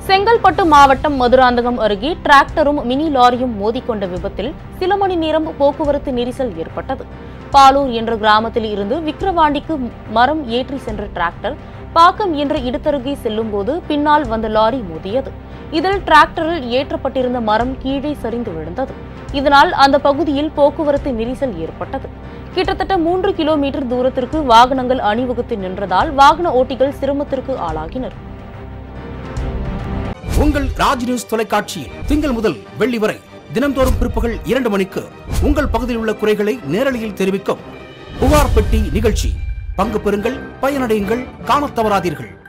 செங்கல்பட்டு மாவட்டம் மதுராந்தகம் அருகே டிராக்டரும் மினி லாரியும் மோதிக்கொண்ட விபத்தில் சில மணி நேரம் போக்குவரத்து நெரிசல் ஏற்பட்டது. பாலூர் என்ற கிராமத்தில் இருந்து விக்கிரவாண்டிக்கு மரம் ஏற்றி சென்ற டிராக்டர் பாக்கம் என்ற இடத்தருகே செல்லும்போது பின்னால் வந்த லாரி மோதியது. இதில் டிராக்டரில் ஏற்றப்பட்டிருந்த மரம் கீழே சரிந்து விழுந்தது. இதனால் அந்த பகுதியில் போக்குவரத்து நெரிசல் ஏற்பட்டது. கிட்டத்தட்ட 3 கிலோமீட்டர் தூரத்திற்கு வாகனங்கள் அணிவகுத்து நின்றதால் வாகன ஓட்டிகள் சிரமத்திற்கு ஆளாகினர். உங்கள் ராஜ் நியூஸ் தொலைக்காட்சியில் திங்கள் முதல் வெள்ளி வரை தினந்தோறும் பிற்பகல் 2 மணிக்கு உங்கள் பகுதியில் உள்ள குறைகளை நேரலையில் தெரிவிக்கும் புகார் பெட்டி நிகழ்ச்சி. பங்கு பெறுங்கள், பயனடையுங்கள், காணத் தவறாதீர்கள்.